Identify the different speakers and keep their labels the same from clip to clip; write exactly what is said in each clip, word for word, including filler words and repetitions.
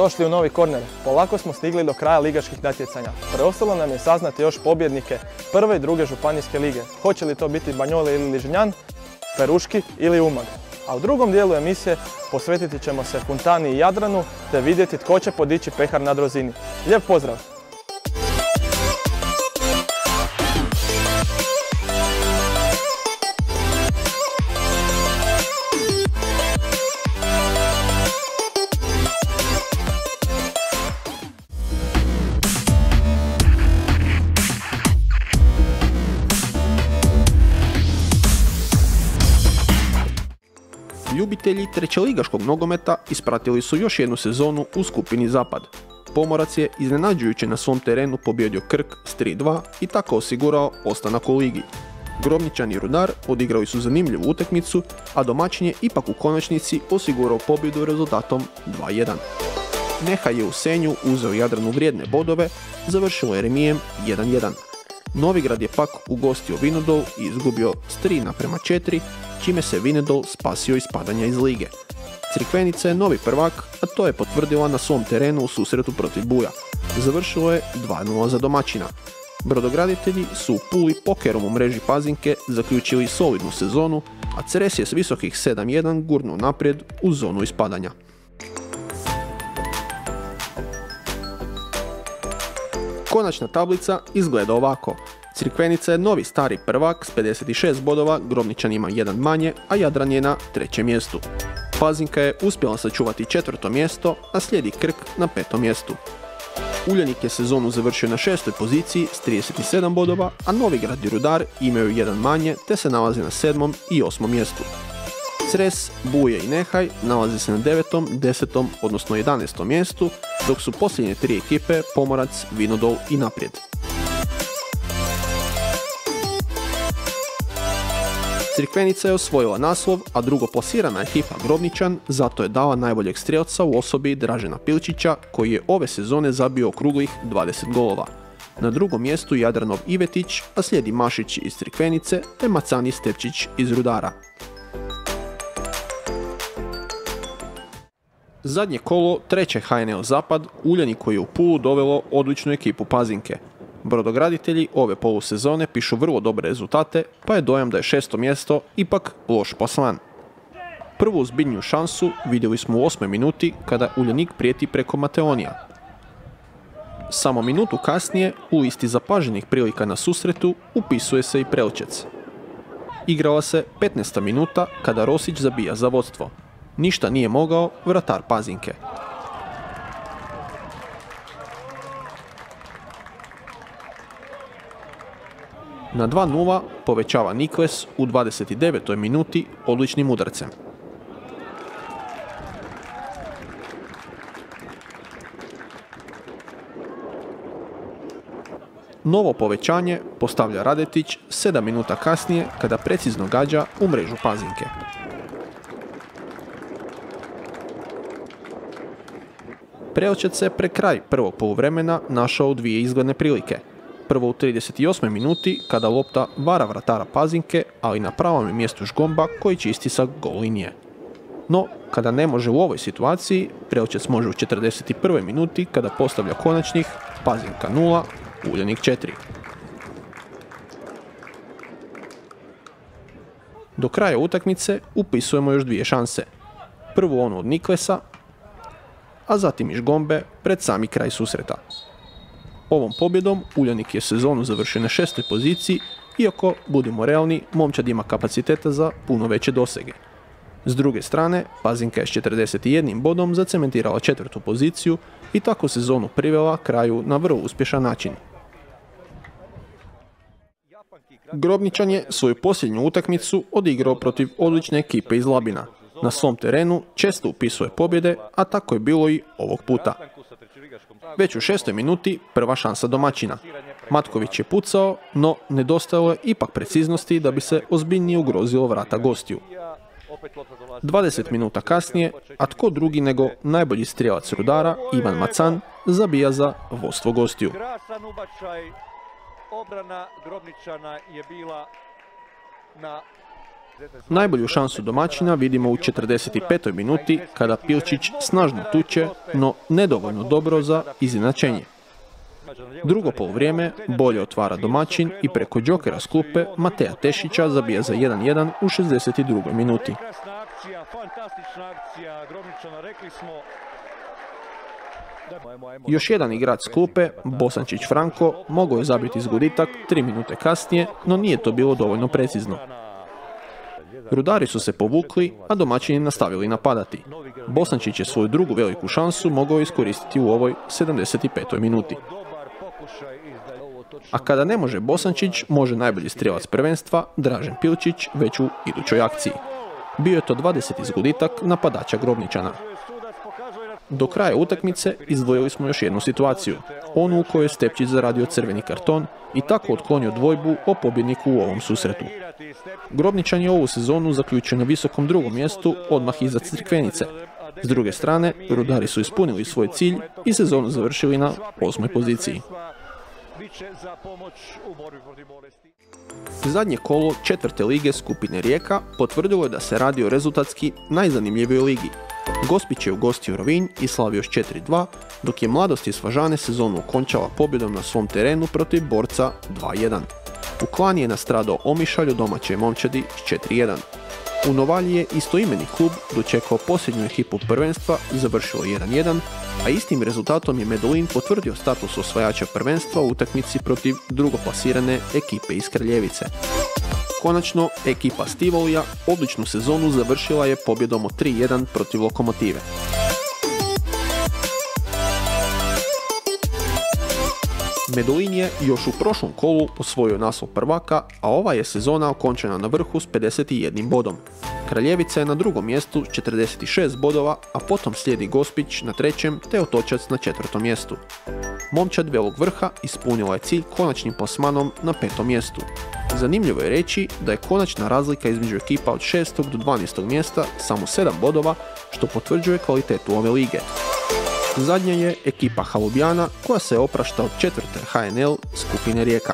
Speaker 1: Dobrodošli u novi korner. Polako smo stigli do kraja ligaških natjecanja. Preostalo nam je saznati još pobjednike prve i druge županijske lige. Hoće li to biti Banjole ili Ližnjan, Peruški ili Umag. A u drugom dijelu emisije posvetiti ćemo se Funtani i Jadranu te vidjeti tko će podići pehar na Drozini. Lijep pozdrav!
Speaker 2: Ljubitelji trećeligaškog nogometa ispratili su još jednu sezonu u skupini Zapad. Pomorac je iznenađujuće na svom terenu pobijedio Krk s tri dva i tako osigurao ostanak u ligi. Grobničani i Rudar odigrali su zanimljivu utakmicu, a domaćin je ipak u konačnici osigurao pobjedu rezultatom dva jedan. Nehaj je u Senju uzeo Jadranu vrijedne bodove, završilo je remijem jedan jedan. Novigrad je pak ugostio Vinodol i izgubio s tri naprema četiri, čime se Vinodol spasio iz padanja iz lige. Crikvenica je novi prvak, a to je potvrdila na svom terenu u susretu protiv Buja. Završilo je dva nula za domaćina. Brodograditelji su u Puli pokerom u mreži Pazinke zaključili solidnu sezonu, a Cres je s visokih sedam jedan gurnuo naprijed u zonu ispadanja. Konačna tablica izgleda ovako. Crikvenica je novi stari prvak s pedeset šest bodova, Grobničan ima jedan manje, a Jadran je na trećem mjestu. Pazinka je uspjela sačuvati četvrto mjesto, a slijedi Krk na petom mjestu. Uljanik je sezonu završio na šestoj poziciji s trideset sedam bodova, a Novigrad i Rudar imaju jedan manje te se nalaze na sedmom i osmom mjestu. Cres, Buje i Nehaj nalaze se na devetom, desetom odnosno jedanaestom mjestu, dok su posljednje tri ekipe Pomorac, Vinodol i Naprijed. Crikvenica je osvojila naslov, a drugoplasirana ekipa Grobničan zato je dala najboljeg strijelca u osobi Dražena Pilčića, koji je ove sezone zabio okruglih dvadeset golova. Na drugom mjestu Jadranov Ivetić, a slijedi Mašić iz Crikvenice te Macani Stepčić iz Rudara. Zadnje kolo treće H N L Zapad Uljanik koji je u Pulu dovelo odličnu ekipu Pazinke. Brodograditelji ove polusezone pišu vrlo dobre rezultate, pa je dojam da je šesto mjesto ipak loš plasman. Prvu ozbiljniju šansu vidjeli smo u osmoj minuti kada Uljanik prijeti preko Mateonija. Samo minutu kasnije u listi zapaženih prilika na susretu upisuje se i Prelčec. Igrala se petnaesta minuta kada Rosić zabija za vodstvo. Ništa nije mogao vratar Pazinke. Na dva nula povećava Nikles u dvadeset devetoj minuti odličnim udarcem. Novo povećanje postavlja Radetić sedam minuta kasnije kada precizno gađa u mrežu Pazinke. Prelčec se pre kraj prvog poluvremena našao u dvije izgledne prilike. Prvo u trideset osmoj minuti kada lopta vara vratara Pazinke, ali na pravom je mjestu Žgomba koji čisti sa gol linije. No, kada ne može u ovoj situaciji, Prelčec može u četrdeset prvoj minuti kada postavlja konačnih Pazinka nula, Uljanik četiri. Do kraja utakmice upisujemo još dvije šanse. Prvu onu od Niklesa, a zatim i Žgombe pred sami kraj susreta. Ovom pobjedom Uljanik je sezonu završio na šestoj poziciji, iako, budimo realni, momčad ima kapaciteta za puno veće dosege. S druge strane, Pazinka je s četrdeset jednim bodom zacementirala četvrtu poziciju i tako sezonu privela kraju na vrlo uspješan način. Grobničan je svoju posljednju utakmicu odigrao protiv odlične ekipe iz Labina. Na svom terenu često upisuje pobjede, a tako je bilo i ovog puta. Već u šestoj minuti prva šansa domaćina. Matković je pucao, no nedostajalo je ipak preciznosti da bi se ozbiljnije ugrozilo vrata gostiju. dvadeset minuta kasnije, a tko drugi nego najbolji strijelac Rudara, Ivan Macan, zabija za vodstvo gostiju.
Speaker 3: Krasan ubačaj, obrana Grobničana je bila na
Speaker 2: Najbolju šansu domaćina vidimo u četrdeset petoj minuti kada Pilčić snažno tuče, no nedovoljno dobro za izjednačenje. Drugo poluvrijeme bolje otvara domaćin i preko džokera s klupe Mateja Tešića zabija za jedan jedan u šezdeset drugoj minuti. Još jedan igrač s klupe, Bosančić Franko, mogao je zabiti zgoditak tri minute kasnije, no nije to bilo dovoljno precizno. Rudari su se povukli, a domaćini nastavili napadati. Bosančić je svoju drugu veliku šansu mogao iskoristiti u ovoj sedamdeset petoj minuti. A kada ne može Bosančić, može najbolji strijelac prvenstva, Dražen Pilčić, već u idućoj akciji. Bio je to dvadeseti zgoditak napadača Grobničana. Do kraja utakmice izdvojili smo još jednu situaciju, onu u kojoj je Stepčić zaradio crveni karton i tako otklonio dvojbu o pobjedniku u ovom susretu. Grobničan je ovu sezonu zaključio na visokom drugom mjestu, odmah iza Crikvenice. S druge strane, Rudari su ispunili svoj cilj i sezonu završili na osmoj poziciji. Zadnje kolo četvrte lige skupine Rijeka potvrdilo je da se radi o rezultatski najzanimljivijoj ligi. Gospić je ugostio Rovinj i slavio s četiri dva, dok je Mladost iz Fažane sezonu okončala pobjedom na svom terenu protiv Borca dva jedan. U Klani je nastradao Omišalj od domaće momčadi s četiri jedan. U Novalji je istoimeni klub dočekao posljednju ekipu prvenstva i završilo jedan jedan, a istim rezultatom je Medulin potvrdio status osvajača prvenstva u utakmici protiv drugoplasirane ekipe iz Kraljevice. Konačno, ekipa Stivolija odličnu sezonu završila je pobjedom od tri jedan protiv Lokomotive. Medulin je još u prošlom kolu osvojio naslov prvaka, a ova je sezona okončena na vrhu s pedeset jednim bodom. Kraljevica je na drugom mjestu s četrdeset šest bodova, a potom slijedi Gospić na trećem te Otočac na četvrtom mjestu. Momčad Belog Vrha ispunila je cilj konačnim plasmanom na petom mjestu. Zanimljivo je reći da je konačna razlika između ekipa od šestog do dvanaestog mjesta samo sedam bodova, što potvrđuje kvalitetu ove lige. Zadnja je ekipa Halubjana koja se oprašta od četvrte H N L skupine Rijeka.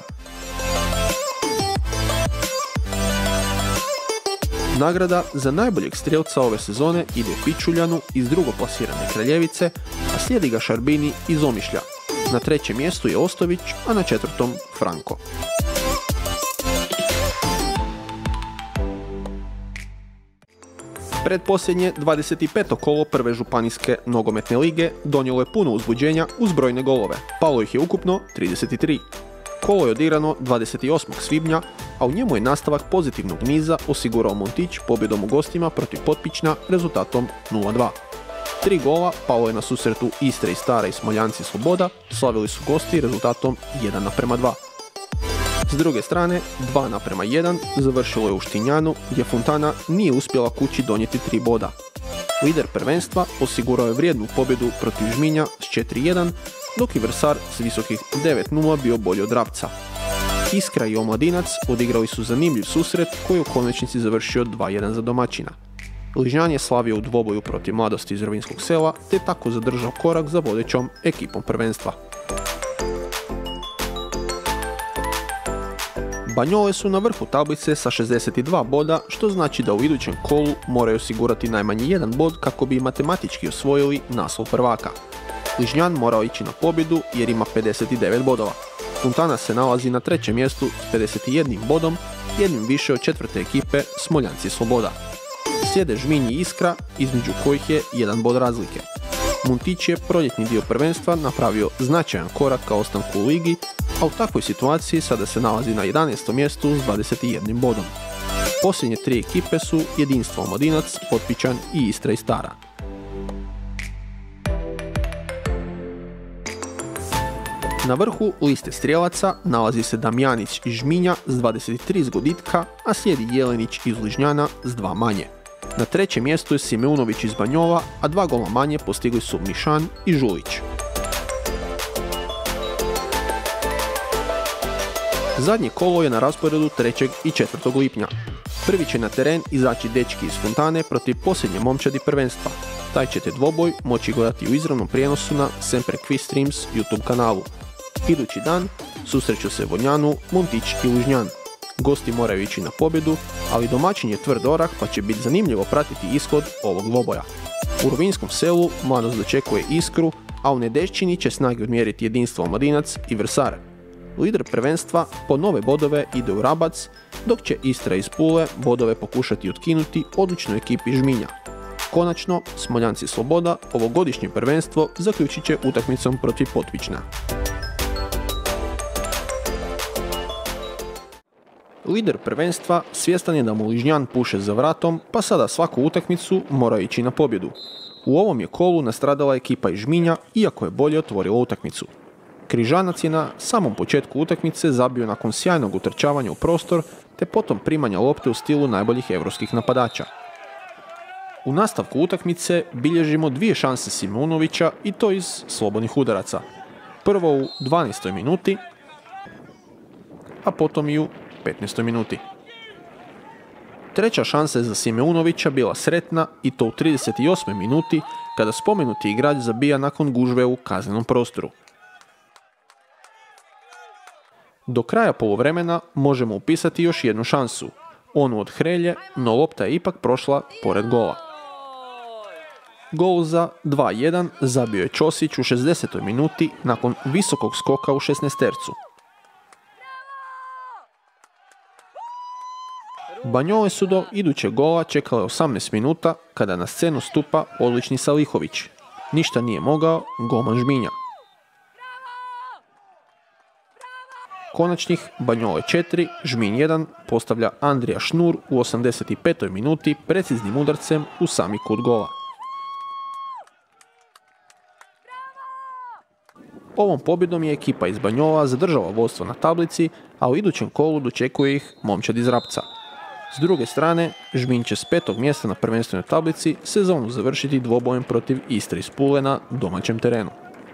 Speaker 2: Nagrada za najboljeg strijelca ove sezone ide Pičuljanu iz drugoplasirane Kraljevice, a slijedi ga Šarbini iz Omišlja. Na trećem mjestu je Ostović, a na četvrtom Franko. Predposljednje dvadeset peto kolo prve županijske nogometne lige donijelo je puno uzbuđenja uz brojne golove. Palo ih je ukupno trideset tri. Kolo je odigrano dvadeset osmog svibnja, a u njemu je nastavak pozitivnog niza osigurao Montić pobjedom u gostima protiv Potpična rezultatom nula dva. Tri gola palo je na susretu Istre i Stara i Smoljanci Sloboda, slavili su gosti rezultatom jedan naprema dva. S druge strane, dva naprema jedan završilo je u Štinjanu, gdje Fontana nije uspjela kući donijeti tri boda. Lider prvenstva osigurao je vrijednu pobjedu protiv Žminja s četiri jedan, dok je Vrsar s visokih devet nula bio bolji od Rapca. Iskra i Omladinac odigrali su zanimljiv susret koji je u konačnici završio dva jedan za domaćina. Ližnjan je slavio u dvoboju protiv Mladosti iz Rovinjskog sela, te tako zadržao korak za vodećom ekipom prvenstva. Banjole su na vrhu tablice sa šezdeset dva boda, što znači da u idućem kolu moraju osigurati najmanje jedan bod kako bi matematički osvojili naslov prvaka. Ližnjan morao ići na pobjedu jer ima pedeset devet bodova. Fontana se nalazi na trećem mjestu s pedeset jednim bodom, jednim više od četvrte ekipe Smoljanci Sloboda. Slijede Žminj i Iskra, između kojih je jedan bod razlike. Montić je proljetni dio prvenstva napravio značajan korak ka ostanku u ligi, a u takvoj situaciji sada se nalazi na jedanaestom mjestu s dvadeset jednim bodom. Posljednje tri ekipe su Jedinstvo Omladinac, Potpičan i Istra i Stara. Na vrhu liste strijelaca nalazi se Damjanić iz Žminja s dvadeset tri zgoditka, a slijedi Jelenić iz Ližnjana s dva manje. Na trećem mjestu je Simeunović iz Banjola, a dva gola manje postigli su Mišan i Žulić. Zadnje kolo je na rasporedu trećeg i četvrtog lipnja. Prvi će na teren izaći dečki iz Fontane protiv posljednje momčadi prvenstva. Taj ćete dvoboj moći gledati u izravnom prijenosu na Sempre Quiz Streams YouTube kanalu. Idući dan susreću se Vodnjanu, Montić i Ližnjan. Gosti moraju ići na pobjedu, ali domaćin je tvrd orah pa će biti zanimljivo pratiti ishod ovog dvoboja. U Rovinjskom selu Mladost dočekuje Iskru, a u Nedešćini će snage odmjeriti jedinstvo Omladinac i Vrsare. Lider prvenstva po nove bodove ide u Rabac, dok će Istra iz Pule bodove pokušati otkinuti odličnoj ekipi Žminja. Konačno, Smoljanci Sloboda ovogodišnje prvenstvo zaključit će utakmicom protiv Potpična. Lider prvenstva svjestan je da mu Ližnjan puše za vratom, pa sada svaku utakmicu mora ići na pobjedu. U ovom je kolu nastradala ekipa iz Žminja, iako je bolje otvorila utakmicu. Križanac je na samom početku utakmice zabio nakon sjajnog utrčavanja u prostor, te potom primanja lopte u stilu najboljih europskih napadača. U nastavku utakmice bilježimo dvije šanse Simeunovića i to iz slobodnih udaraca. Prvo u dvanaestoj minuti, a potom i u petnaestoj minuti. Treća šansa je za Simeunovića bila sretna i to u trideset osmoj minuti kada spomenuti igrač zabija nakon gužve u kaznenom prostoru. Do kraja poluvremena možemo upisati još jednu šansu, onu od Hrelje, no lopta je ipak prošla pored gola. Gol za dva jedan zabio je Ćosić u šezdesetoj minuti nakon visokog skoka u šesnaestercu. Banjole su do idućeg gola čekale osamnaest minuta kada na scenu stupa odlični Salihović. Ništa nije mogao golman Žminja. Konačnih Banjole četiri, Žminj jedan postavlja Andrija Šnur u osamdeset petoj minuti preciznim udarcem u sami kut gola. Ovom pobjedom je ekipa iz Banjola zadržala vodstvo na tablici, a u idućem kolu dočekuje ih Momčad iz Rapca. S druge strane, Žminj će s petog mjesta na prvenstvenoj tablici sezonu završiti dvobojem protiv Istre iz Pule na domaćem terenu.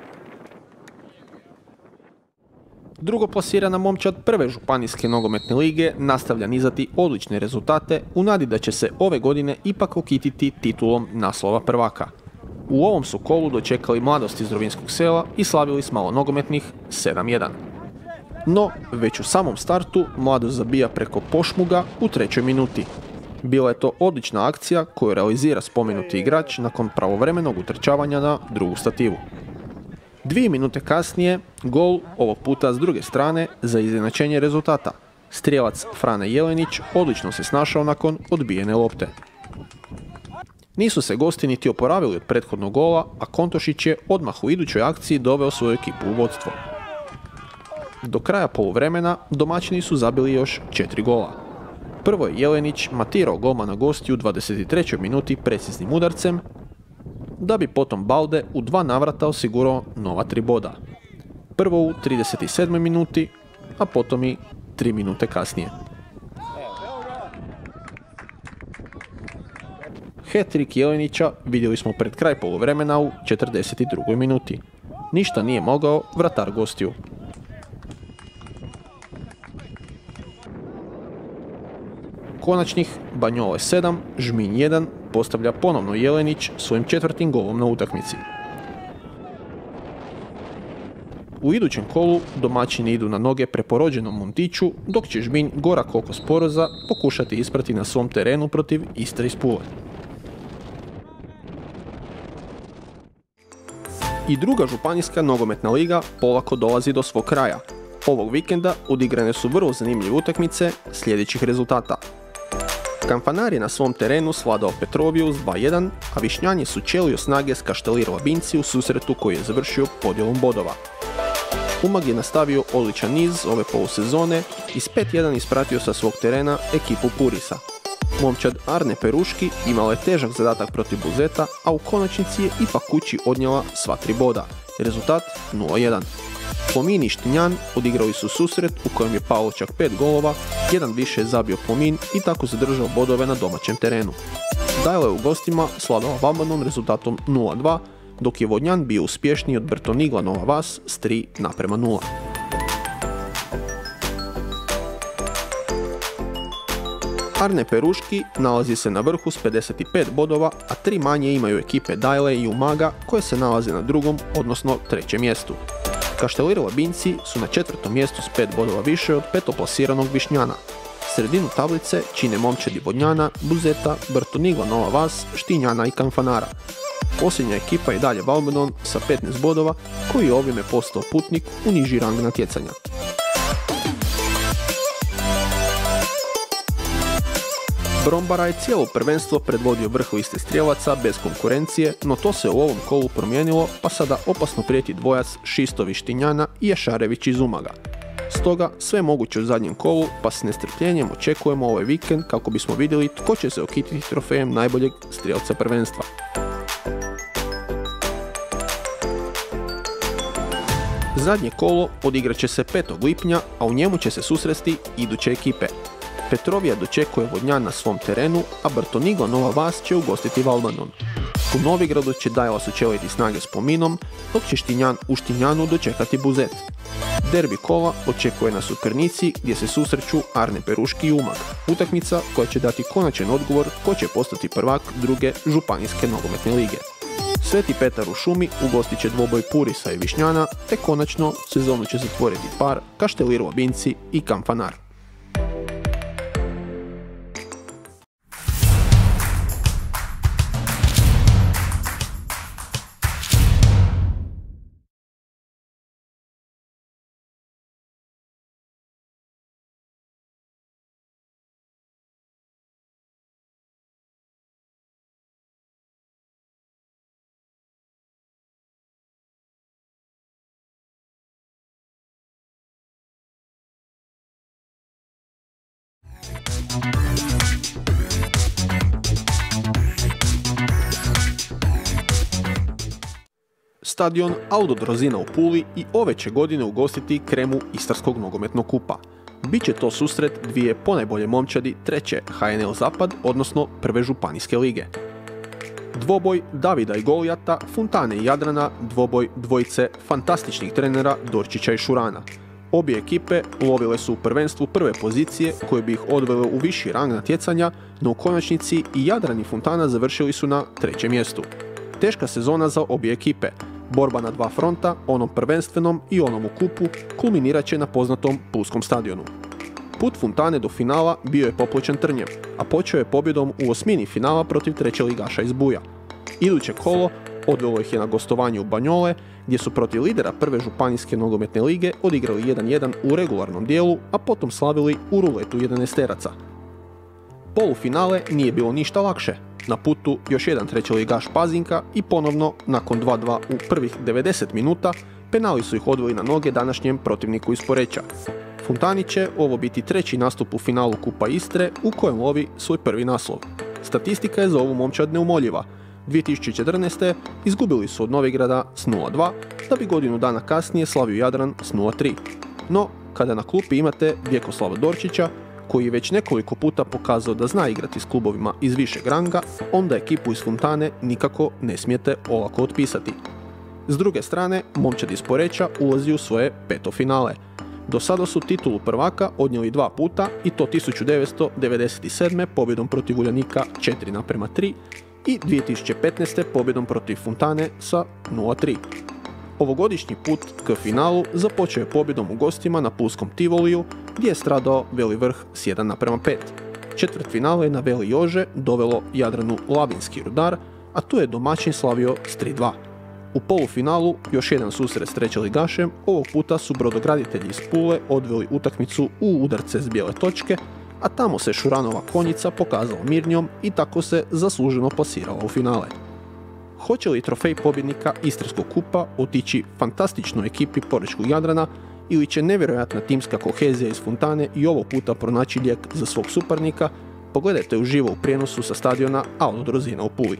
Speaker 2: Drugoplasirana Momčad prve županijske nogometne lige nastavlja nizati odlične rezultate u nadi da će se ove godine ipak okititi titulom naslova prvaka. U ovom su kolu dočekali Mladost iz Rovinjskog sela i slavili s malo nogometnih sedam jedan. No, već u samom startu Mladost zabija preko Pošmuga u trećoj minuti. Bila je to odlična akcija koju realizira spomenuti igrač nakon pravovremenog utrčavanja na drugu stativu. Dvije minute kasnije, gol, ovog puta s druge strane, za izjednačenje rezultata. Strijelac Frane Jelenić odlično se snašao nakon odbijene lopte. Nisu se gosti niti oporavili od prethodnog gola, a Kontošić je odmah u idućoj akciji doveo svoju ekipu u vodstvo. Do kraja poluvremena domaćini su zabili još četiri gola. Prvo je Jelenić matirao golmana gostiju u dvadeset trećoj minuti preciznim udarcem, da bi potom Balde u dva navrata osigurao nova tri boda. Prvo u trideset sedmoj minuti, a potom i tri minute kasnije. Hat-trick Jelenića vidjeli smo pred kraj poluvremena u četrdeset drugoj minuti. Ništa nije mogao vratar gostiju. Konačnih Banjole sedam, Žminj jedan postavlja ponovno Jelenić svojim četvrtim golom na utakmici. U idućem kolu domaćini idu na noge preporođenom Montiću, dok će Žminj gorak oko Sporoza pokušati isprati na svom terenu protiv Istre iz Pule. I druga županijska nogometna liga polako dolazi do svog kraja. Ovog vikenda odigrane su vrlo zanimljive utakmice sljedećih rezultata. Kamfanar je na svom terenu svladao Petroviju s dva jedan, a Višnjani su ćelio snage s Kaštelir Labinci u susretu koji je završio podjelom bodova. Umag je nastavio odličan niz ove polusezone i s pet jedan ispratio sa svog terena ekipu Purisa. Momčad Arne Peruški imala je težak zadatak protiv Buzeta, a u konačnici je ipak kući odnijela sva tri boda. Rezultat nula jedan. Plomin i Štinjan odigrali su susret u kojem je palo čak pet golova, jedan više je zabio Plomin i tako zadržao bodove na domaćem terenu. Dajla je u gostima slavila Valbanom rezultatom nula dva, dok je Vodnjan bio uspješniji od Brtonigla Nova Vas s tri naprema nula. Arne Peruški nalazi se na vrhu s pedeset pet bodova, a tri manje imaju ekipe Dajle i Umaga koje se nalaze na drugom, odnosno trećem mjestu. Kaštelir Labinci su na četvrtom mjestu s pet bodova više od petoplasiranog Višnjana. Sredinu tablice čine momčadi Vodnjana, Buzeta, Brtonigo Nova Vas, Štinjana i Kanfanara. Posljednja ekipa je dalje Valbandon sa petnaest bodova, koji je ovime postao putnik u niži rang natjecanja. Brombara je cijelo prvenstvo predvodio vrh liste strijelaca bez konkurencije, no to se u ovom kolu promijenilo, pa sada opasno prijeti dvojac Šistović-Štinjana i Ješarević iz Umaga. Stoga sve moguće u zadnjem kolu, pa s nestrpljenjem očekujemo ovaj vikend kako bismo vidjeli tko će se okititi trofejem najboljeg strijelca prvenstva. Zadnje kolo odigrat će se petog lipnja, a u njemu će se susresti iduće ekipe. Petrovija dočekuje Vodnjan na svom terenu, a Brtonigo Nova Vas će ugostiti Valbandon. U Novigradu će Dajla sučeliti snage s Plominom, dok će Štinjan u Štinjanu dočekati Buzet. Derbi kola očekuje nas u Krnici, gdje se susreću Arne Peruški i Umag. Utakmica koja će dati konačan odgovor ko će postati prvak druge županijske nogometne lige. Sveti Petar u Šumi ugostit će dvoboj Purisa i Višnjana, te konačno sezonu će zatvoriti par Kaštelir Labinci i Kanfanar. Stadion Aldo Drozina u Puli i ove će godine ugostiti kremu Istarskog nogometnog kupa. Biće to susret dvije ponajbolje momčadi treće H N L Zapad, odnosno prve županijske lige. Dvoboj Davida i Golijata, Fontane i Jadrana, dvoboj dvojice fantastičnih trenera Dorčića i Šurana. Obje ekipe lovile su u prvenstvu prve pozicije koje bi ih odvele u viši rang natjecanja, no u konačnici i Jadran i Fontana završili su na trećem mjestu. Teška sezona za obje ekipe. Borba na dva fronta, onom prvenstvenom i onom u kupu, kulminirat će na poznatom Pulskom stadionu. Put Fontane do finala bio je popločen trnjem, a počeo je pobjedom u osmini finala protiv treće ligaša iz Buja. Iduće kolo odvelo ih je na gostovanje u Banjole, gdje su protiv lidera prve županijske nogometne lige odigrali jedan jedan u regularnom dijelu, a potom slavili u ruletu jedanaesteraca. Polufinale nije bilo ništa lakše. Na putu još jedan trećeligaš Pazinka i ponovno, nakon dva dva u prvih devedeset minuta, penali su ih odveli na noge današnjem protivniku iz Poreča. Fontani će ovo biti treći nastup u finalu Kupa Istre u kojem lovi svoj prvi naslov. Statistika je za ovu momčad neumoljiva. dvije tisuće četrnaeste. izgubili su od Novigrada s nula dva, da bi godinu dana kasnije slavio Jadran s nula tri. No, kada na klupi imate Vjekoslava Dorčića, koji je već nekoliko puta pokazao da zna igrati s klubovima iz višeg ranga, onda ekipu iz Fontane nikako ne smijete olako otpisati. S druge strane, momčad iz Poreča ulazi u svoje peto finale. Do sada su titulu prvaka odnijeli dva puta, i to tisuću devetsto devedeset sedme. pobjedom protiv Uljanika četiri naprema tri i dvije tisuće petnaeste. pobjedom protiv Fontane sa nula tri. Ovogodišnji put k finalu započeo je pobjedom u gostima na Pulskom Tivoliju, gdje je stradao Veli Vrh s jedan naprema pet. Četvrt finale na Veli Jože dovelo Jadranu Labinski Rudar, a tu je domaćin slavio s tri dva. U polufinalu još jedan susret s trećeligašem, ovog puta su brodograditelji iz Pule odveli utakmicu u udarce s bijele točke, a tamo se Šuranova konjica pokazala mirnjom i tako se zasluženo plasirala u finale. Hoće li trofej pobjednika Istarskog kupa otići fantastičnoj ekipi porečkog Jadrana ili će nevjerojatna timska kohezija iz Fontane i ovog puta pronaći lijek za svog suparnika, pogledajte uživo u prijenosu sa stadiona Aldo Drozina u Puli.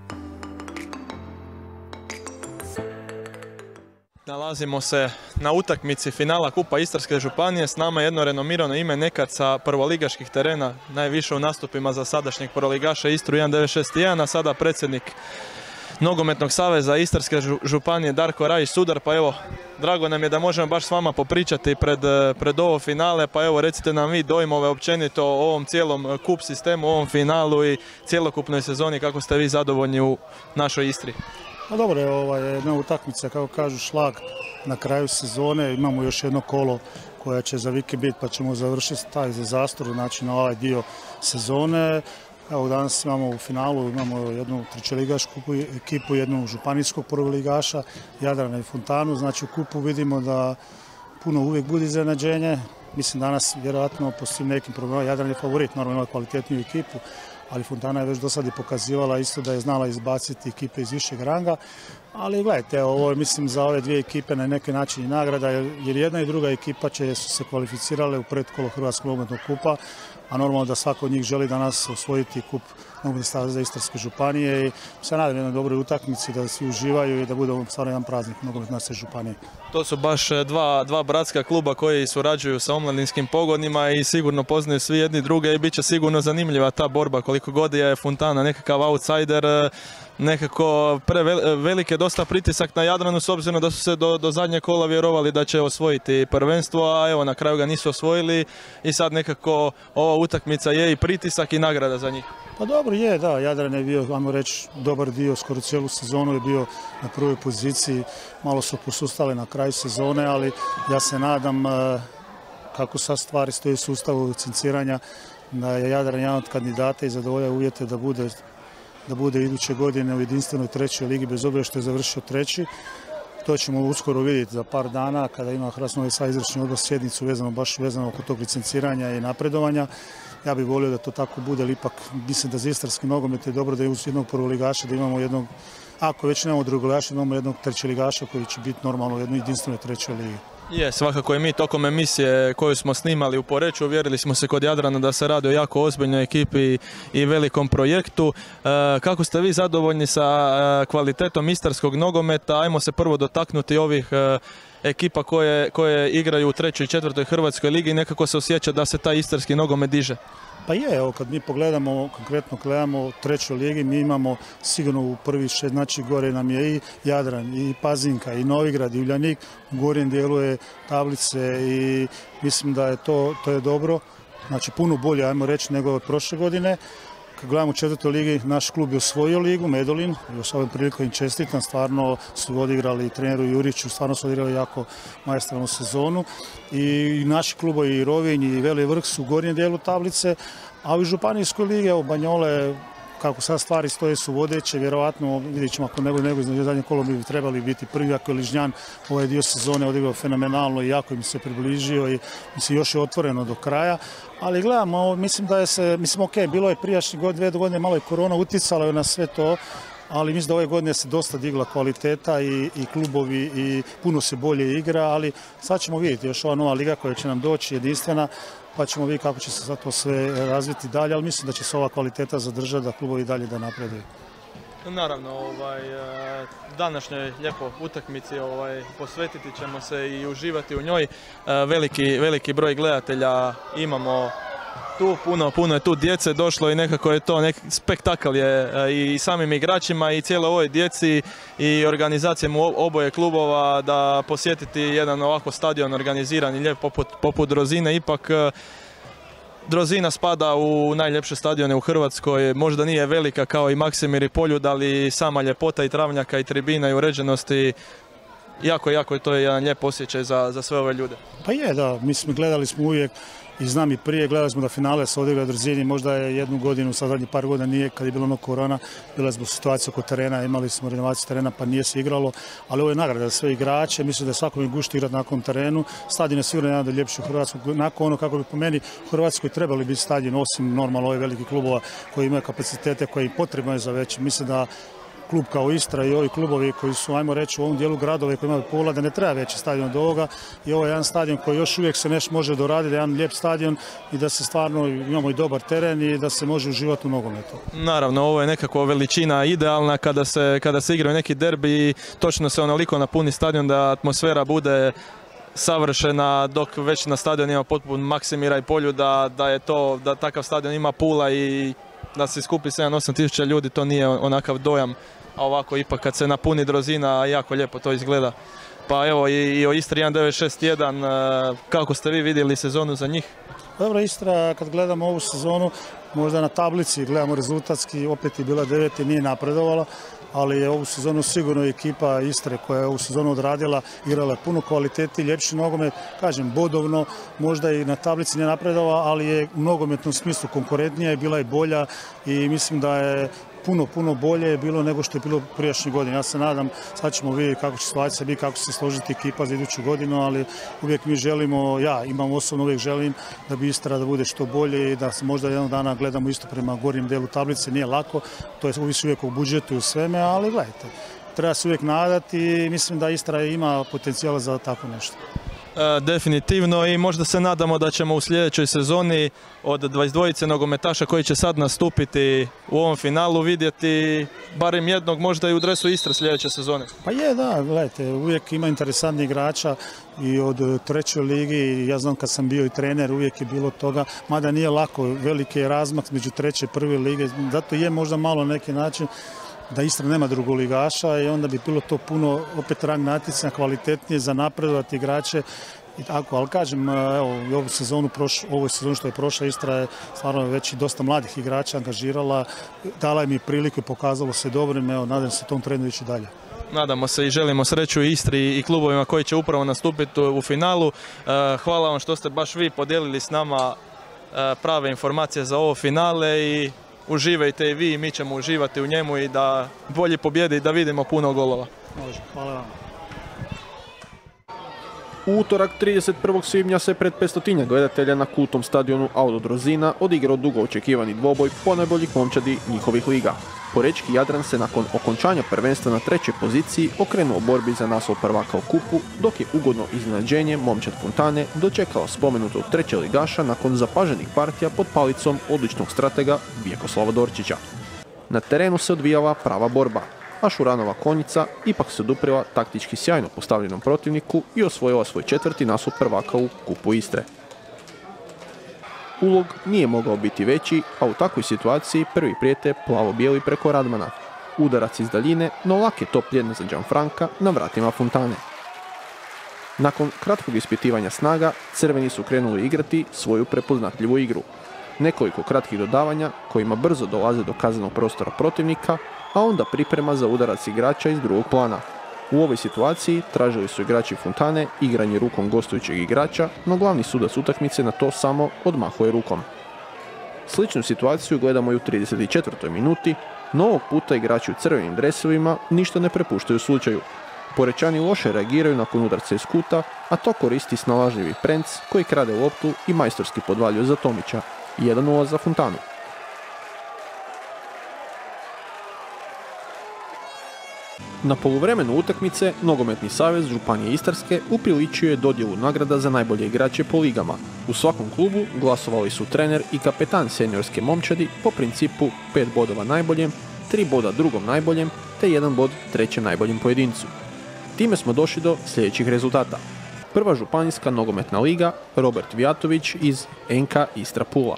Speaker 1: Nalazimo se na utakmici finala Kupa Istarske županije. S nama je jedno renomirano ime nekad sa prvoligaških terena, najviše u nastupima za sadašnjeg prvoligaša Istru jedan devet šest jedan, a sada predsjednik Nogometnog saveza Istarske županije Darko Rajić Sudar. Pa evo, drago nam je da možemo baš s vama popričati pred, pred ovo finale. Pa evo, recite nam vi dojmove općenito o ovom cijelom kup sistemu, o ovom finalu i cjelokupnoj sezoni, kako ste vi zadovoljni u našoj Istri.
Speaker 3: No dobro je ovaj, jedna utakmica, kako kažu, šlag na kraju sezone. Imamo još jedno kolo koja će za vike biti, pa ćemo završiti taj zastor, znači na ovaj dio sezone. Evo danas imamo u finalu, imamo jednu trećeligašku ekipu, jednu županijskog prvoligaša, Jadrana i Fontanu, znači u kupu vidimo da puno uvijek bude iznenađenje. Mislim danas vjerojatno po svim nekim problemima Jadran je favorit, normalno ima kvalitetniju ekipu, ali Fontana je već do sad i pokazivala isto da je znala izbaciti ekipe iz višeg ranga. Ali gledajte, ovo je mislim za ove dvije ekipe na neki način i nagrada, jer jedna i druga ekipa će su se kvalificirale u pretkolo Hrvatskog nogometnog kupa, a normalno da svako od njih želi danas osvojiti kup Nogometne saveza Istarske županije i se nadam jednoj dobroj utakmici da svi uživaju i da bude stvarno jedan praznik Nogometne županije.
Speaker 4: To su baš dva, dva bratska kluba koji surađuju sa omladinskim pogonima i sigurno poznaju svi jedni druge i bit će sigurno zanimljiva ta borba koliko god je Fontana nekakav outsider, nekako prevelike dosta pritisak na Jadranu s obzirom da su se do, do zadnjeg kola vjerovali da će osvojiti prvenstvo, a evo na kraju ga nisu osvojili i sad nekako ova utakmica je i pritisak i nagrada za njih.
Speaker 3: Pa dobro je, da, Jadran je bio, ajmo reći, dobar dio, skoro cijelu sezonu je bio na prvoj poziciji, malo su posustali na kraju sezone, ali ja se nadam kako sad stvari stoji u sustavu licenciranja, da je Jadran jedan od kandidata i zadovoljava uvjete da bude da bude iduće godine u jedinstvenoj trećoj ligi, bez obzira što je završio treći. To ćemo uskoro vidjeti za par dana kada ima Hrvatski nogometni savez izvršni odbor sjednicu vezano baš vezano oko tog licenciranja i napredovanja. Ja bih volio da to tako bude, ali ipak mislim da za istarski nogomet je dobro da je uz jednog prvoligaša, da imamo jednog, ako već nemamo drugoligaša, imamo jednog trećeligaša koji će biti normalno u jednoj jedinstvenoj trećoj ligi.
Speaker 4: Je, svakako i mi tokom emisije koju smo snimali u Poreču uvjerili smo se kod Jadrana da se radi o jako ozbiljnoj ekipi i velikom projektu. E, kako ste vi zadovoljni sa e, kvalitetom istarskog nogometa? Ajmo se prvo dotaknuti ovih e, ekipa koje, koje igraju u trećoj i četvrtoj Hrvatskoj ligi i nekako se osjeća da se taj istarski nogomet diže.
Speaker 3: Pa je, evo kad mi pogledamo, konkretno gledamo u trećoj ligi, mi imamo sigurno u prvi šest, znači gore nam je i Jadran, i Pazinka, i Novigrad, i Uljanik, u gornjem dijelu je tablice i mislim da je to, to je dobro, znači puno bolje, ajmo reći, nego od prošle godine. Kad gledamo u četvrtoj ligi, naš klub je osvojio ligu, Medulin, još ovom prilikom im čestitam, stvarno su odigrali treneru Juriću, stvarno su odigrali jako maestralnu sezonu. I naši klubovi i Rovinj i Veli Vrh su u gornjem dijelu tablice, a u županijskoj ligi, evo Banjole, kako sad stvari stoje su vodeće, vjerovatno vidjet ćemo ako ne bude nego iz zadnje kolo bi trebali biti prvi, ako je Ližnjan ovaj dio sezone odigrao fenomenalno i jako im se približio i mislim još je otvoreno do kraja, ali gledamo, mislim da je se, mislim ok, bilo je prijašnji god, dvije godine malo je korona utjecala je na sve to, ali mislim da ove godine se dosta digla kvaliteta i, i klubovi i puno se bolje igra, ali sad ćemo vidjeti još ova nova liga koja će nam doći jedinstvena, pa ćemo vidjeti kako će se sad to sve razviti dalje, ali mislim da će se ova kvaliteta zadržati, da klubovi dalje da napreduju.
Speaker 4: Naravno, ovaj, današnjoj lijepo utakmici ovaj, posvetiti ćemo se i uživati u njoj. Veliki, veliki broj gledatelja imamo tu, puno, puno je tu djece došlo i nekako je to nek spektakl je i samim igračima i cijeloj ovoj djeci i organizacijama oboje klubova da posjetiti jedan ovako stadion organiziran i lijep poput, poput Drozine. Ipak Drozina spada u najljepše stadione u Hrvatskoj, možda nije velika kao i Maksimir i Poljud, ali sama ljepota i travnjaka i tribina i uređenosti, jako, jako je to jedan lijep osjećaj za, za sve ove ljude.
Speaker 3: Pa je, da, mi smo gledali smo uvijek i znam i prije, gledali smo da finale se odigra u Drzini, možda je jednu godinu, sad zadnjih par godina nije, kad je bilo ono korona, bila smo situacija oko terena, imali smo renovaciju terena pa nije se igralo, ali ovo je nagrada za sve igrače, mislim da je svakom je gušt igrati na tom terenu, stadion je sigurno jedan od ljepših u Hrvatskoj, nakon ono kako bi po meni u Hrvatskoj trebali biti stadion, osim normalno ove velike klubova koji imaju kapacitete koji potrebno je za veći, mislim da klub kao Istra i ovi klubovi koji su, ajmo reći, u ovom dijelu gradove koji imaju pola, da ne treba veći stadion od ovoga i ovo je jedan stadion koji još uvijek se nešto može doraditi, jedan lijep stadion i da se stvarno imamo i dobar teren i da se može uživati u nogometu.
Speaker 4: Naravno, ovo je nekako veličina idealna kada se, kada se igraju neki derbi i točno se onoliko napuni stadion da atmosfera bude savršena, dok već na stadion ima potpun Maksimira i Poljuda, da je to, da takav stadion ima Pula i da se skupi sedam osam tisuća ljudi, to nije onakav dojam, a ovako ipak kad se napuni Drozina, jako lijepo to izgleda. Pa evo i, i o Istri jedan devet šest jedan, kako ste vi vidjeli sezonu za njih?
Speaker 3: Dobro, Istra, kad gledamo ovu sezonu, možda na tablici gledamo rezultatski, opet je bila deveta i nije napredovala, ali je ovu sezonu sigurno ekipa Istre koja je ovu sezonu odradila, igrala puno kvaliteti, ljepši nogomet, kažem, bodovno, možda i na tablici nije napredovala, ali je u nogometnom smislu konkurentnija je bila i bolja i mislim da je puno, puno bolje je bilo nego što je bilo prijašnje godine. Ja se nadam, sad ćemo vidjeti kako će situacija biti, kako će se složiti ekipa za iduću godinu, ali uvijek mi želimo, ja imam osobno uvijek želim da bi Istra da bude što bolje i da se možda jednog dana gledamo isto prema gornjem delu tablice. Nije lako, to je uvijek uvijek u budžetu i u sveme, ali gledajte, treba se uvijek nadati i mislim da Istra ima potencijala za tako nešto.
Speaker 4: E, definitivno i možda se nadamo da ćemo u sljedećoj sezoni od dvadeset dva nogometaša koji će sad nastupiti u ovom finalu vidjeti barem jednog možda i u dresu Istre sljedeće sezone.
Speaker 3: Pa je, da, gledajte, uvijek ima interesantnih igrača i od trećoj ligi, ja znam kad sam bio i trener, uvijek je bilo toga, mada nije lako, veliki je razmak među treće i prve lige, zato je možda malo na neki način da Istra nema drugoligaša i onda bi bilo to puno opet rang natjecanja, kvalitetnije za napredovati igrače i tako, ali kažem, evo, i ovu sezonu, proš, ovoj sezonu što je prošla, Istra je stvarno već i dosta mladih igrača angažirala, dala im i priliku i pokazalo se dobrim, evo, nadam se tom trendu ići dalje.
Speaker 4: Nadamo se i želimo sreću Istri i klubovima koji će upravo nastupiti u finalu. Hvala vam što ste baš vi podijelili s nama prave informacije za ovo finale i uživajte i vi i mi ćemo uživati u njemu i da bolje pobjede i da vidimo puno golova.
Speaker 3: Može, hvala vam.
Speaker 2: U utorak trideset prvog svibnja se pred petstotinjak gledatelja na kultnom stadionu Audodrozina odigrao dugo očekivani dvoboj ponajboljih momčadi njihovih liga. Porečki Jadran se nakon okončanja prvenstva na trećoj poziciji okrenuo borbi za naslov prvaka u kupu, dok je ugodno iznenađenje momčad Fontane dočekao spomenutog treće ligaša nakon zapaženih partija pod palicom odličnog stratega Vjekoslava Dorčića. Na terenu se odvijala prava borba, a Šuranova konjica ipak se oduprela taktički sjajno postavljenom protivniku i osvojila svoj četvrti naslov prvaka u kupu Istre. Ulog nije mogao biti veći, a u takvoj situaciji prvi prijete plavo-bijeli preko Radmana. Udarac iz daljine, no lak je top pljen za Gianfranca na vratima Fontane. Nakon kratkog ispitivanja snaga, crveni su krenuli igrati svoju prepoznatljivu igru. Nekoliko kratkih dodavanja kojima brzo dolaze do kaznenog prostora protivnika, a onda priprema za udarac igrača iz drugog plana. U ovoj situaciji tražili su igrači Fontane igranje rukom gostujućeg igrača, no glavni sudac utakmice na to samo odmahuje rukom. Sličnu situaciju gledamo i u trideset četvrtoj minuti, no ovog puta igrači u crvenim dresovima ništa ne prepuštaju slučaju. Porečani loše reagiraju nakon udarca iz kuta, a to koristi snalažljivi Prenc koji krade loptu i majstorski podvaljuje za Tomića. jedan nula za Fontanu. Na poluvremenu utakmice, Nogometni savez Županije Istarske upriličio je dodjelu nagrada za najbolje igrače po ligama. U svakom klubu glasovali su trener i kapetan seniorske momčadi po principu pet bodova najboljem, tri boda drugom najboljem te jedan bod trećem najboljem pojedincu. Time smo došli do sljedećih rezultata. Prva županijska nogometna liga, Robert Vijatović iz N K Istra Pula.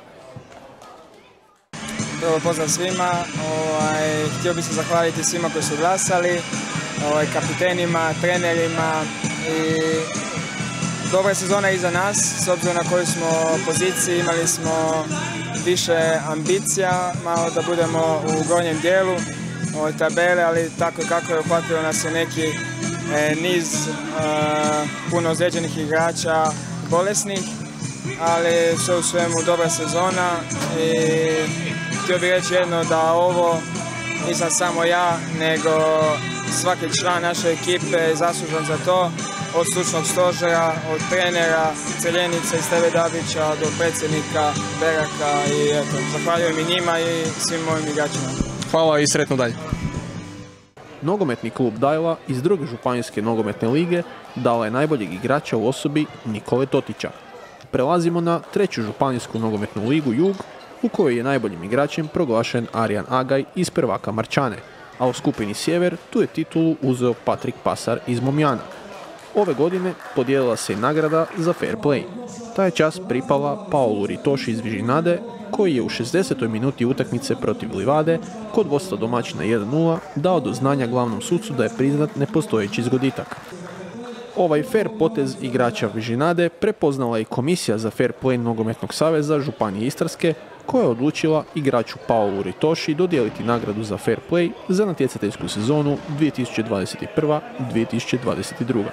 Speaker 5: Dobar pozdrav svima, ovaj, htio bih se zahvaliti svima koji su glasali, ovaj, kapitenima, trenerima i dobra sezona iza nas, s obzirom na koju smo poziciji, imali smo više ambicija, malo da budemo u gornjem dijelu ovaj, tabele, ali tako kako je uhvatilo nas je neki e, niz e, puno ozlijeđenih igrača, bolesnih, ali sve u svemu dobra sezona i htio bih reći jedno da ovo nisam samo ja, nego svaki član naše ekipe je zaslužan za to, od stručnog stožera, od trenera, Celjenice i Steve Dabića do predsjednika Beraka i eto, zahvaljujem i njima i svim mojim igračima.
Speaker 6: Hvala i sretno dalje.
Speaker 2: Nogometni klub Dajla iz druge županijske nogometne lige dala je najboljeg igrača u osobi Nikole Totića. Prelazimo na treću županijsku nogometnu ligu Jug, u kojoj je najboljim igračem proglašen Arijan Agaj iz prvaka Marčane, a u skupini Sjever tu je titulu uzeo Patrik Pasar iz Momjana. Ove godine podijelila se i nagrada za fair play. Ta je čast pripala Paolu Ritoši iz Vižinade, koji je u šezdesetoj minuti utakmice protiv Livade, kod vodstva domaćina jedan nula, dao do znanja glavnom sucu da je priznat nepostojeći zgoditak. Ovaj fair potez igrača Vižinade prepoznala i Komisija za fair play Nogometnog saveza Županije Istarske, koja je odlučila igraču Paolu Ritoši dodijeliti nagradu za fair play za natjecateljsku sezonu dvije tisuće dvadeset prva dvije tisuće dvadeset druga.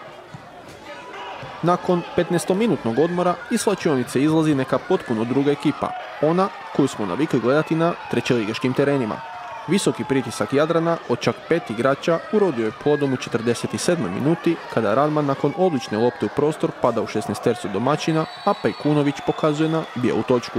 Speaker 2: Nakon petnaestominutnog odmora iz slačionice izlazi neka potpuno druga ekipa, ona koju smo navikli gledati na trećeligaškim terenima. Visoki pritisak Jadrana od čak pet igrača urodio je plodom u četrdeset sedmoj minuti, kada Radman nakon odlične lopte u prostor pada u šesnaestercu domaćina, a Pejkunović pokazuje na bijelu točku.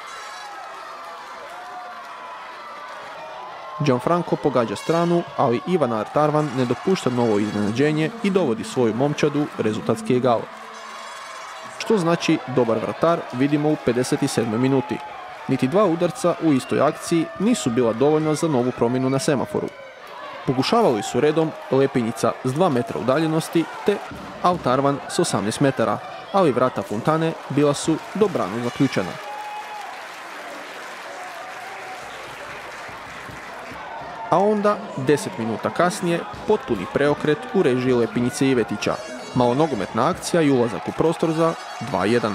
Speaker 2: Gianfranco pogađa stranu, ali Ivan Artarvan ne dopušta novo iznenađenje i dovodi svoju momčadu rezultatski egal. Što znači dobar vratar vidimo u pedeset sedmoj minuti. Niti dva udarca u istoj akciji nisu bila dovoljna za novu promjenu na semaforu. Pokušavali su redom Lepinjica s dva metra udaljenosti te Artarvan s osamnaest metara, ali vrata Fontane bila su dobrano zaključena. A onda, deset minuta kasnije, potpuni preokret u režiji Lepinjice i Ivetića. Malo nogometna akcija i ulazak u prostor za dva jedan.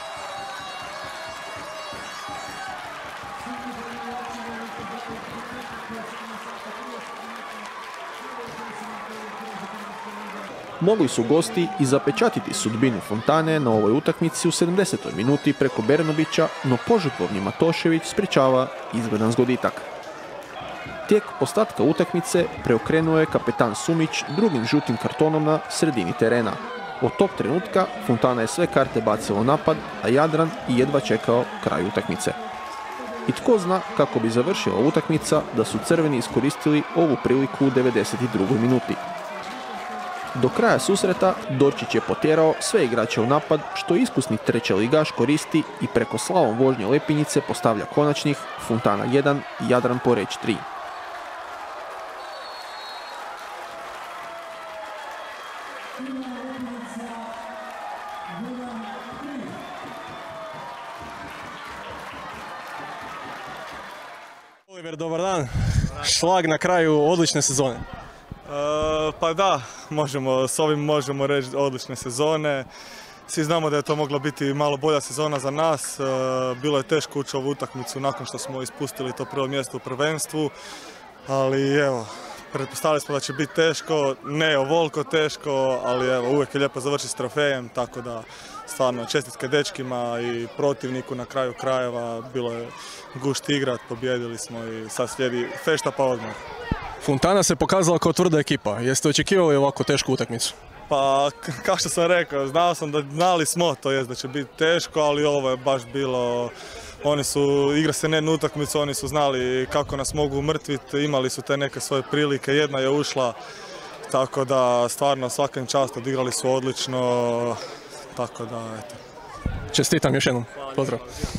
Speaker 2: Mogli su gosti i zapečatiti sudbinu Fontane na ovoj utakmici u sedamdesetoj minuti preko Bernobića, no požrtvovni Matošević sprječava izgledan zgoditak. Tijek ostatka utakmice preokrenuo je kapetan Sumić drugim žutim kartonom na sredini terena. Od tog trenutka Fontana je sve karte bacilo u napad, a Jadran i jedva čekao kraj utakmice. I tko zna kako bi završila utakmica da su crveni iskoristili ovu priliku u devedeset drugoj minuti. Do kraja susreta Dorčić je potjerao sve igrače u napad, što iskusni trećeligaš koristi i preko slavom vožnje Lepinjice postavlja konačnih Fontana jedan, Jadran Poreć tri.
Speaker 6: Oliver, dobar dan. Šlag na kraju odlične sezone.
Speaker 7: E, pa da, možemo, s ovim možemo reći odlične sezone. Svi znamo da je to mogla biti malo bolja sezona za nas. E, bilo je teško ući u ovu utakmicu nakon što smo ispustili to prvo mjesto u prvenstvu. Ali evo, pretpostavili smo da će biti teško, ne ovoliko teško, ali evo, uvijek je lijepo završiti s trofejem, tako da stvarno čestitke dečkima i protivniku na kraju krajeva. Bilo je gušt igrat, pobjedili smo i sad slijedi fešta pa odmah.
Speaker 6: Fontana se pokazala kao tvrda ekipa. Jeste očekivali ovako tešku utakmicu?
Speaker 7: Pa, kao što sam rekao, znao sam da znali smo, to jest da će biti teško, ali ovo je baš bilo... Oni su, igra se ne jednu utakmicu, oni su znali kako nas mogu umrtviti, imali su te neke svoje prilike, jedna je ušla, tako da stvarno svakim čast odigrali su odlično, tako da eto.
Speaker 6: Čestitam još jednom, pozdrav.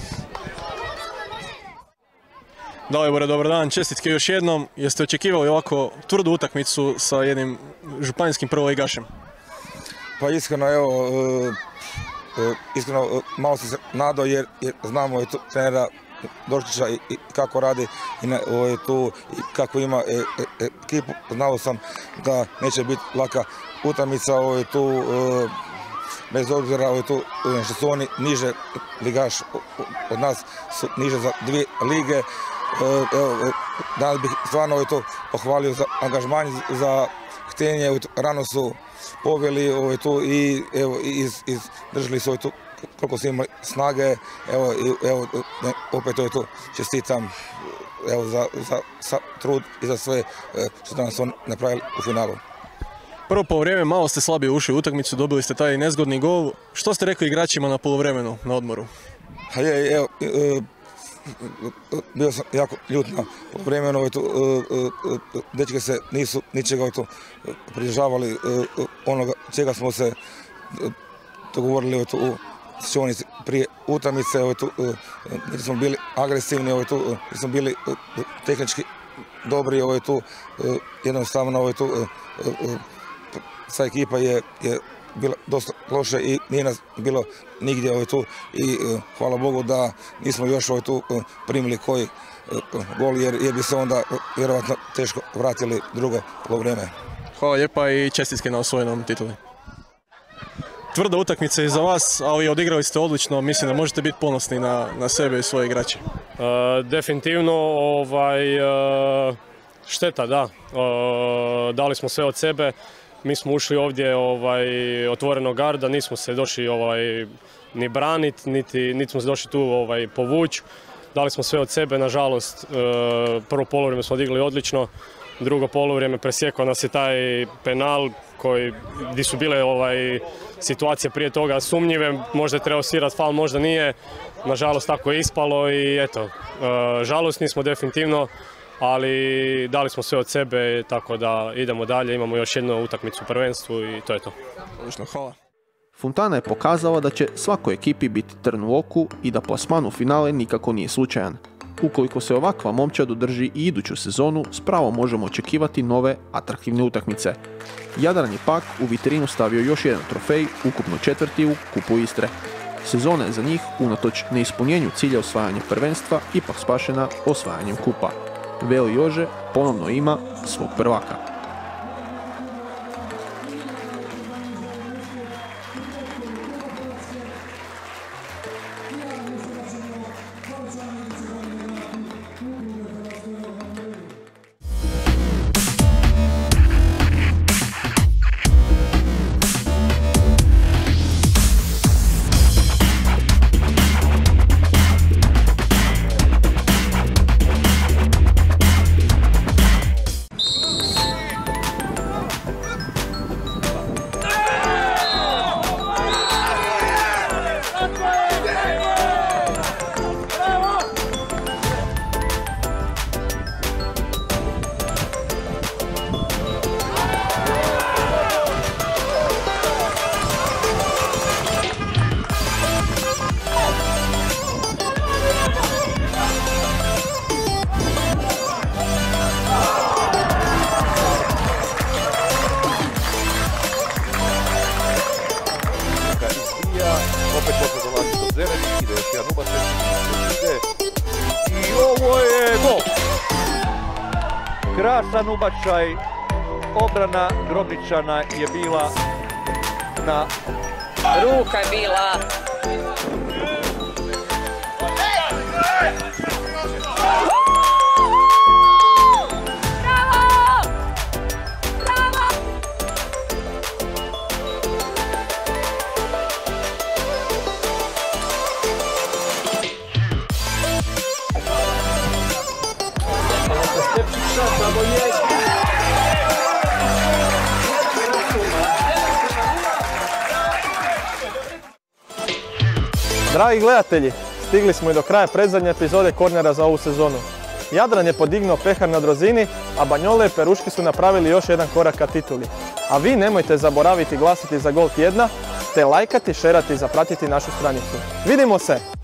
Speaker 6: Dalibore, dobar dan, čestitke još jednom. Jeste očekivali ovako tvrdu utakmicu sa jednim županijskim prvoligašem?
Speaker 8: Pa iskreno, evo, iskreno malo sam se nadao jer, jer znamo je tu trenera Dorčića i, i kako radi i ne, o, tu, i kako ima e, e, ekipu. Znao sam da neće biti laka utakmica, o, tu, e, bez obzira o, tu, što su oni niže ligaš od nas, su niže za dvije lige. Evo, danas bih stvarno to pohvalio za angažman, za htenje, rano su poveli ovaj, tu i evo, iz, iz, držali su ovaj, tu koliko su imali snage, evo, i, evo opet ovaj, tu čestitam evo, za, za, za trud i za sve što danas su napravili u finalu.
Speaker 6: Prvo polovreme malo ste slabije ušli u utakmicu, dobili ste taj nezgodni gol. Što ste rekli igračima na polovremenu, na odmoru?
Speaker 8: Je, evo, e, bio sam jako ljut na vremenu, dečke se nisu ničega pridržavali onoga čega smo se dogovorili u slačionici prije utakmice, nismo bili agresivni, nismo bili tehnički dobri, jednostavno sva ekipa je bila dosta loše i nije nas bilo nigdje ovaj tu i uh, hvala Bogu da nismo još ovaj tu uh, primili koji uh, gol jer, jer bi se onda uh, vjerojatno teško vratili drugo polovreme.
Speaker 6: Hvala lijepa i čestitke na osvojenom tituli. tvrda utakmica i za vas, ali odigrali ste odlično, mislim da možete biti ponosni na, na sebe i svoje igrače.
Speaker 9: Uh, definitivno, ovaj, uh, šteta, da. Uh, dali smo sve od sebe, mi smo ušli ovdje ovaj, otvoreno garda, nismo se došli ovaj, ni braniti, niti, niti smo se došli tu ovaj, povući. Dali smo sve od sebe, nažalost, uh, prvo polovrijeme smo odigli odlično, drugo polovrijeme presjekao nas je taj penal koji, gdje su bile ovaj, situacije prije toga sumnjive, možda je trebao svirati faul, možda nije, nažalost tako je ispalo i eto, e, žalosni smo definitivno, ali dali smo sve od sebe, tako da idemo dalje, imamo još jednu utakmicu u prvenstvu i to je to.
Speaker 6: Odlično, hvala.
Speaker 2: Fontana je pokazala da će svakoj ekipi biti trn u oku i da plasman u finale nikako nije slučajan. Ukoliko se ovakva momčad održi i iduću sezonu, s pravom možemo očekivati nove, atraktivne utakmice. Jadran je pak u vitrinu stavio još jedan trofej, ukupno četvrti u Kupu Istre. Sezona je za njih, unatoč neispunjenju cilja osvajanja prvenstva, ipak spašena osvajanjem kupa. Veli Jože ponovno ima svog prvaka.
Speaker 10: Opet može dolaziti do zelenih, ide još jedan ubačen, ide i ovo je gol! Krasan ubačaj, obrana Grobničana je bila na...
Speaker 11: Ruka je bila.
Speaker 1: Dragi gledatelji, stigli smo i do kraja predzadnje epizode Kornera za ovu sezonu. Jadran je podignuo pehar na Drozini, a Banjole i Peruški su napravili još jedan korak ka tituli. A vi nemojte zaboraviti glasati za gol tjedna, te lajkati, šerati i zapratiti našu stranicu. Vidimo se!